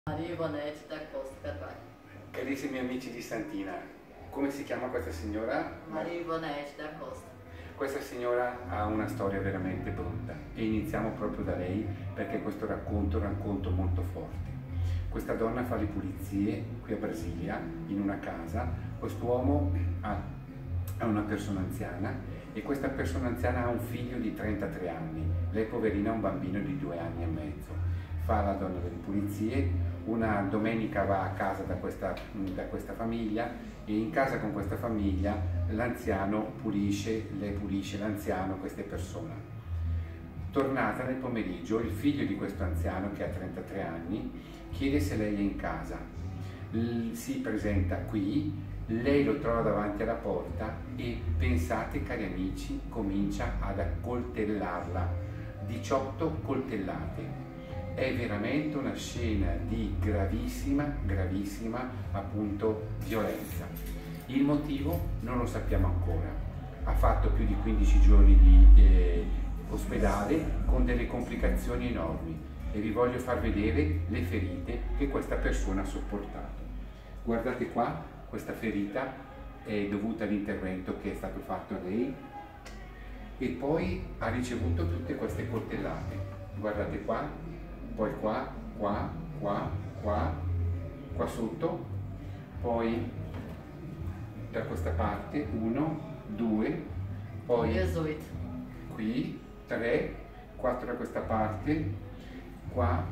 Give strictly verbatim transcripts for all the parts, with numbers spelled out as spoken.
Maria Ivonete da Costa Carvalho. Carissimi amici di Santina, come si chiama questa signora? Maria Ivonete da Costa. Questa signora ha una storia veramente brutta e iniziamo proprio da lei perché questo racconto è un racconto molto forte. Questa donna fa le pulizie qui a Brasilia, in una casa. Quest'uomo ha, ha una persona anziana e questa persona anziana ha un figlio di trentatré anni. Lei poverina ha un bambino di due anni e mezzo. Fa la donna delle pulizie, una domenica va a casa da questa, da questa famiglia e in casa con questa famiglia l'anziano pulisce, le pulisce l'anziano queste persone. Tornata nel pomeriggio, il figlio di questo anziano che ha trentatré anni chiede se lei è in casa. L- si presenta qui, lei lo trova davanti alla porta e pensate cari amici, comincia ad accoltellarla, diciotto coltellate. È veramente una scena di gravissima, gravissima appunto violenza. Il motivo non lo sappiamo ancora. Ha fatto più di quindici giorni di eh, ospedale con delle complicazioni enormi e vi voglio far vedere le ferite che questa persona ha sopportato. Guardate qua, questa ferita è dovuta all'intervento che è stato fatto a lei e poi ha ricevuto tutte queste coltellate. Guardate qua. Poi qua, qua, qua, qua, qua sotto, poi da questa parte uno, due, poi diciotto. qui tre, quattro da questa parte, qua,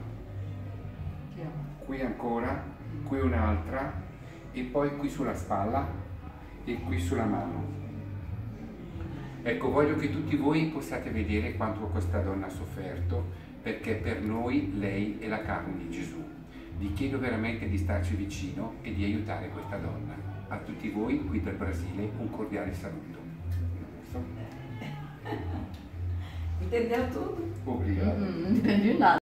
qui ancora, qui un'altra e poi qui sulla spalla e qui sulla mano. Ecco, voglio che tutti voi possiate vedere quanto questa donna ha sofferto, perché per noi lei è la carne di Gesù. Vi chiedo veramente di starci vicino e di aiutare questa donna. A tutti voi qui dal Brasile un cordiale saluto. Entendeu tudo? Obrigado. Hum, não entendi nada.